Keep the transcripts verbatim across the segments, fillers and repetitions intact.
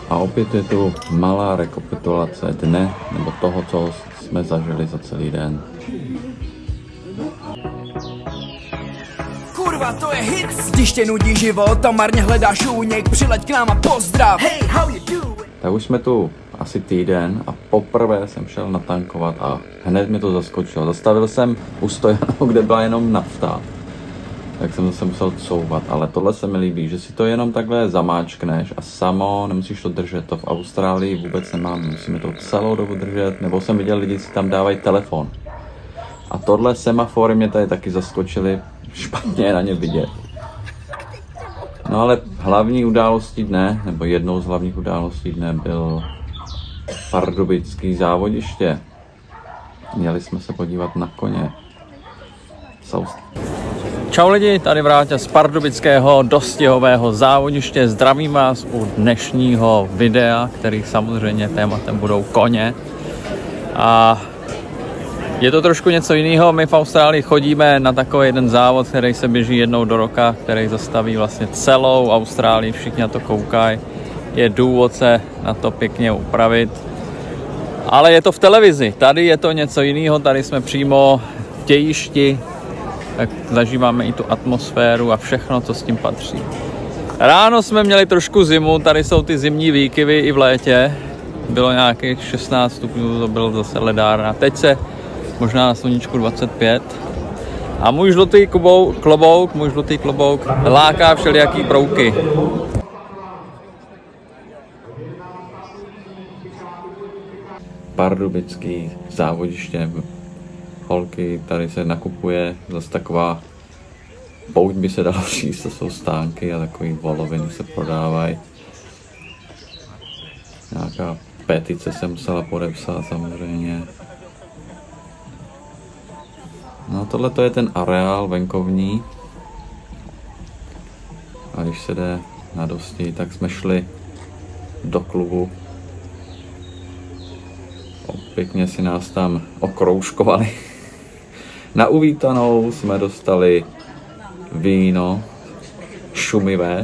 A opět je tu malá rekapitulace dne, nebo toho, co jsme zažili za celý den. Kurva, to je hit! Když tě nudí život a marně hledáš únik, přileď k nám a pozdrav! Hey, how you doing? Tak už jsme tu asi týden a poprvé jsem šel natankovat a hned mi to zaskočilo. Zastavil jsem u stojanu, kde byla jenom nafta. Tak jsem zase musel couvat, ale tohle se mi líbí, že si to jenom takhle zamáčkneš a samo, nemusíš to držet, to v Austrálii vůbec nemám, musíme to celou dobu držet, nebo jsem viděl lidi, si tam dávají telefon. A tohle semafory mě tady taky zaskočily, špatně je na ně vidět. No ale hlavní událostí dne, nebo jednou z hlavních událostí dne byl pardubický závodiště. Měli jsme se podívat na koně. Čau lidi, tady Vráťa z pardubického dostihového závodiště. Zdravím vás u dnešního videa, který samozřejmě tématem budou koně. A je to trošku něco jiného. My v Austrálii chodíme na takový jeden závod, který se běží jednou do roka, který zastaví vlastně celou Austrálii, všichni na to koukají. Je důvod se na to pěkně upravit. Ale je to v televizi, tady je to něco jiného, tady jsme přímo v dějišti, tak zažíváme i tu atmosféru a všechno, co s tím patří. Ráno jsme měli trošku zimu, tady jsou ty zimní výkyvy i v létě. Bylo nějakých šestnáct stupňů, to bylo zase ledárna. Teď se možná na sluníčku dvacet pět. A můj žlutý klobouk, klobouk, můj žlutý klobouk láká všelijaký brouky. Pardubický závodiště. Holky, tady se nakupuje, zase taková pouť by se dalo říct, to jsou stánky a takový voloviny se prodávají. Nějaká petice se musela podepsat samozřejmě. No tohle to je ten areál venkovní. A když se jde na dosti, tak jsme šli do klubu. Pěkně si nás tam okroužkovali. Na uvítanou jsme dostali víno šumivé.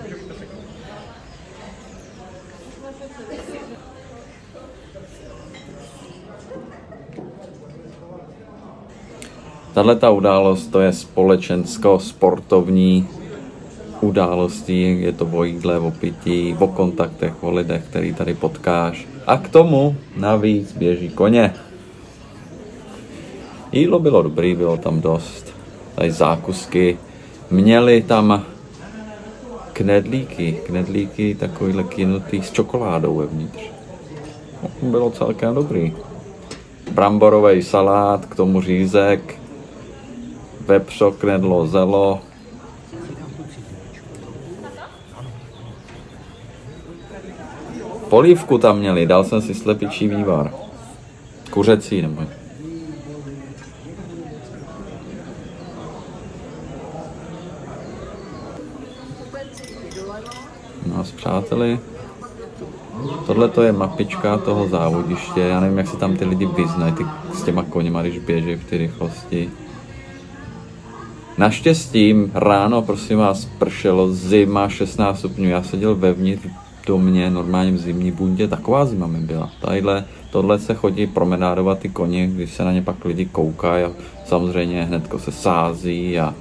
Tahleta událost to je společensko-sportovní událostí. Je to o jídle, o pití, o kontaktech, o lidech, který tady potkáš. A k tomu navíc běží koně. Jídlo bylo dobrý, bylo tam dost. Tady zákusky. Měli tam knedlíky. Knedlíky takovýhle kynutý s čokoládou vevnitř. Bylo celkem dobrý. Bramborový salát, k tomu řízek. Vepřo, knedlo, zelo. Polívku tam měli, dal jsem si slepičí vývar. Kuřecí nebo. No a s přáteli. Tohle to je mapička toho závodiště. Já nevím, jak se tam ty lidi vyznají ty, s těma koněma, když běží v té rychlosti. Naštěstí ráno, prosím vás, pršelo, zima, šestnáct stupňů. Já seděl vevnitř do mě normálně v zimní bundě, taková zima mi byla. Tadyhle, tohle se chodí promenádovat ty koně, když se na ně pak lidi koukají a samozřejmě hnedko se sází a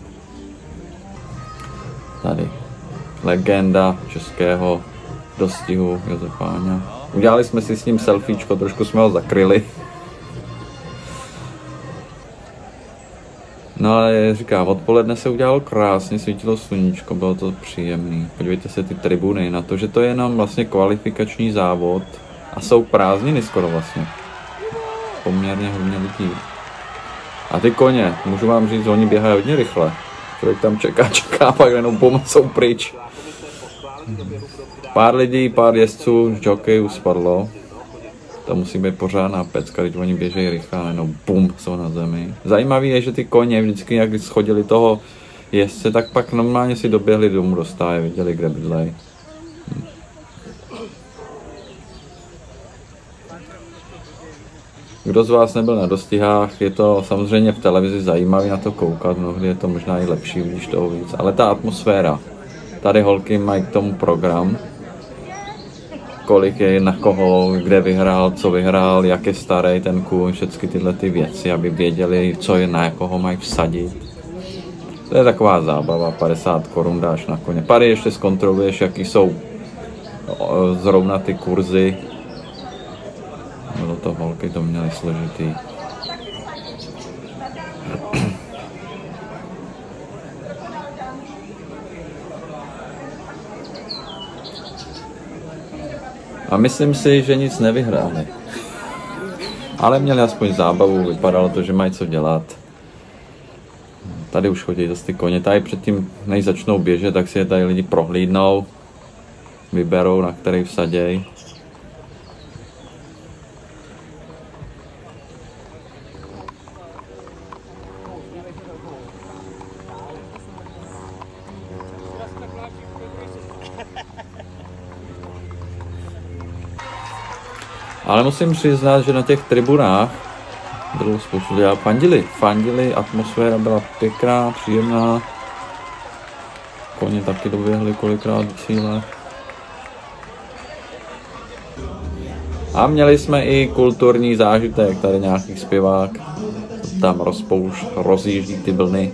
tady legenda českého dostihu Josefáňa. Udělali jsme si s ním selfiečko, trošku jsme ho zakryli. No ale říkám, odpoledne se udělalo krásně, svítilo sluníčko, bylo to příjemný. Podívejte se ty tribuny na to, že to je jenom vlastně kvalifikační závod a jsou prázdniny skoro vlastně. Poměrně hodně lidí. A ty koně, můžu vám říct, oni běhají hodně rychle. Člověk tam čeká, čeká, pak jenom bum, jsou pryč. Pár lidí, pár jezdců, jokejů spadlo. To musí být pořádná pecka, když oni běžejí rychle, jenom bum, jsou na zemi. Zajímavý je, že ty koně vždycky, jak schodili toho jezdce, tak pak normálně si doběhli domů do stáje, viděli, kde bydlej. Hm. Kdo z vás nebyl na dostihách, je to samozřejmě v televizi zajímavý na to koukat, mnohdy je to možná i lepší, vidíš toho víc, ale ta atmosféra. Tady holky mají k tomu program. kolik je na koho, kde vyhrál, co vyhrál, jak je starý ten kůň, všechny tyhle ty věci, aby věděli, co je na koho mají vsadit. To je taková zábava, padesát korun dáš na koně. Pary ještě zkontroluješ, jaký jsou zrovna ty kurzy. Bylo to holky, to měly složitý. A myslím si, že nic nevyhráli. Ale měli aspoň zábavu, vypadalo to, že mají co dělat. Tady už chodí zase ty koně, tady předtím, než začnou běžet, tak si je tady lidi prohlídnou, vyberou, na který vsaděj. Ale musím přiznat, že na těch tribunách bylo spoustu lidí fandili. Fandili, atmosféra byla pěkná, příjemná. Koně taky doběhli kolikrát do cíle. A měli jsme i kulturní zážitek, tady nějaký zpěvák tam rozpouš, rozjíždí ty vlny.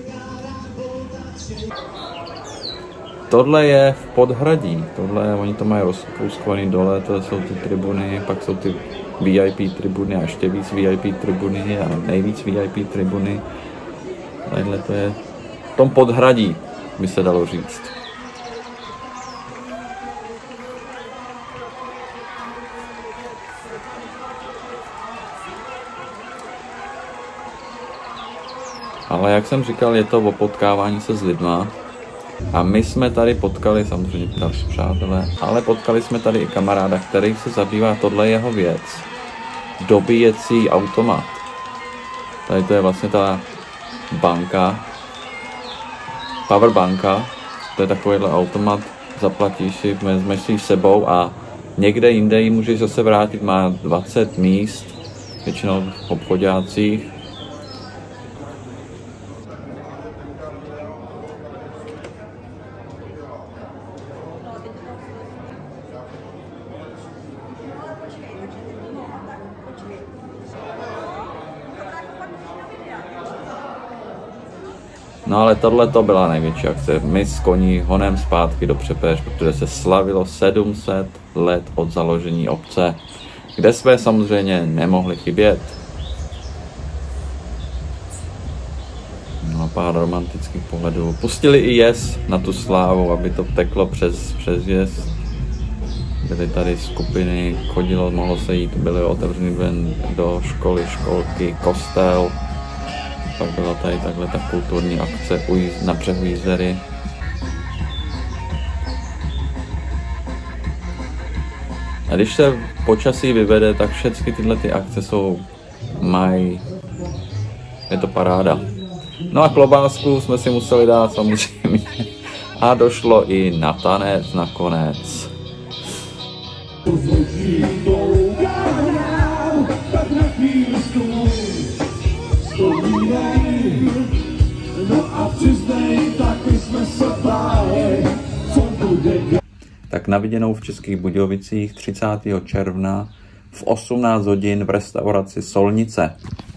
Tohle je v Podhradí, tohle, oni to mají rozkouskovaný dole, to jsou ty tribuny, pak jsou ty V I P tribuny a ještě víc V I P tribuny a nejvíc V I P tribuny. Tadyhle to je v tom Podhradí, by se dalo říct. Ale jak jsem říkal, je to o potkávání se s lidma. A my jsme tady potkali, samozřejmě další přátelé, ale potkali jsme tady i kamaráda, který se zabývá, tohle jeho věc. Dobíjecí automat. Tady to je vlastně ta banka, powerbanka, to je takovýhle automat, zaplatíš si, vezmeš si sebou a někde jinde ji můžeš zase vrátit, má dvacet míst, většinou v obchodácích. No ale tohle to byla největší akce. My s koní honem zpátky do Přepeš, protože se slavilo sedm set let od založení obce, kde jsme samozřejmě nemohli chybět. No a pár romantických pohledů. Pustili i jez na tu slávu, aby to teklo přes, přes jez. Byly tady skupiny, chodilo, mohlo se jít, byly otevřený ven do školy, školky, kostel. Pak byla tady takhle ta kulturní akce na břehu Jízery. A když se počasí vyvede, tak všechny tyhle ty akce jsou mají, je to paráda. No a klobásku jsme si museli dát samozřejmě. A došlo i na tanec nakonec. Tak na viděnou v Českých Budějovicích třicátého června v osmnáct hodin v restauraci Solnice.